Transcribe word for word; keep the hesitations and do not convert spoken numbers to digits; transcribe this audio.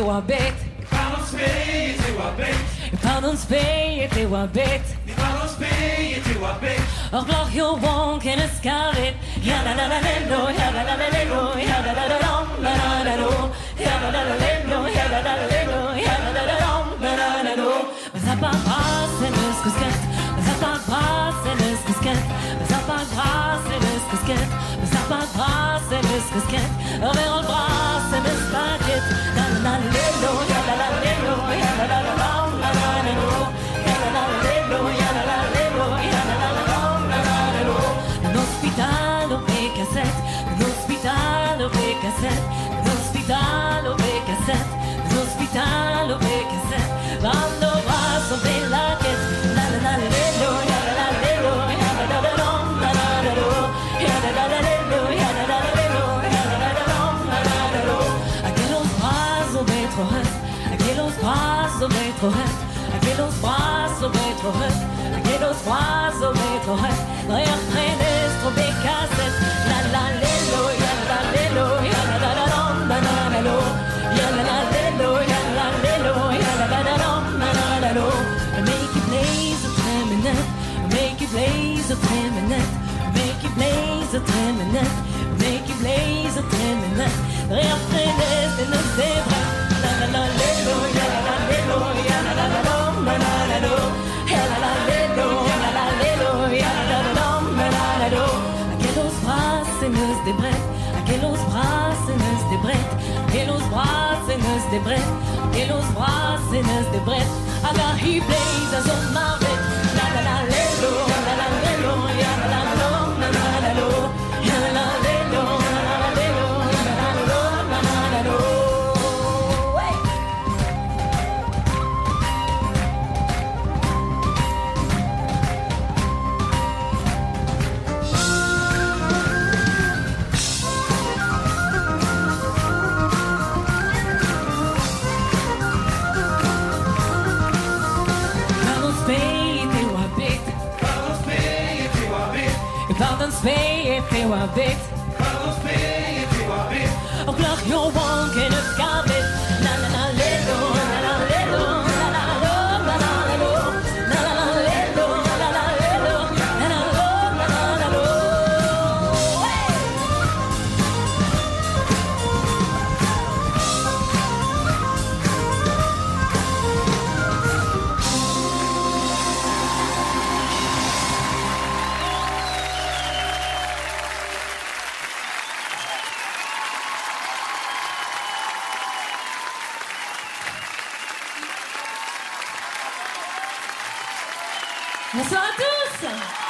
wabit. Pardon spee, te wabit. Pardon spee, te wabit. Pardon spee, te wabit. Och blach yo wonk in a scarlet. Ya la la la lendo, ya la la la lendo, ya la la la dom, la la la do. Ya la la la lendo, ya la la la lendo, ya la la la dom, la la la do. Was hat man Gras in das Gesket? Was hat man Gras in das Gesket? Was hat man Gras in das Gesket? Was hat man Gras in das Gesket? Och wer all Gras in das Paket? La la la lendo, ya la la lendo, ya la la la dom, la la la do. Ya la la la lendo, ya la la lendo, ya la la la dom, la la la do. Un hospital au P cassette, un hospital au P cassette, un hospital au P cassette, un hospital au P cassette. Quando va sobre la quête, la la la lendo, ya la la lendo, ya la la la dom, la la la do. Ya la la la lendo, ya la la la lendo, ya la la la dom, la la la do. Aquellos brazos metrohet, aquellos brazos metrohet, aquellos brazos metrohet, aquellos brazos metrohet. Reaprendes trop cassette, la la lendo, ya la la lendo, ya la la la dom, la la la do. Ya la la lendo, ya la la lendo, ya la la la dom, la la la do. Make it blaze a ten minute, make it blaze a ten minute, make it blaze a ten minute, make it blaze a ten minute. Reaprendes de nos débras, la la la lendo, ya la la lendo, ya la la la dom, la la la do. Ya la la lendo, ya la la lendo, ya la la la dom, la la la do. Aquellos bracenes de bret, aquellos bracenes de bret, aquellos bracenes de bret, aquellos bracenes de bret. Aga he plays as on my bed. La la la lendo, la la lendo, ya la la la dom, la la la do. Ya la la lendo, la la la lendo, ya la la la dom, la la la do. Pardon spee, te wabit. Pardon spee, te wabit. Och blach yo wonk in a scarlet. La la la lendo, la la lendo, la la do, la la la do. La la la lendo, la la lendo, la la do, la la la do. Bonsoir à tous.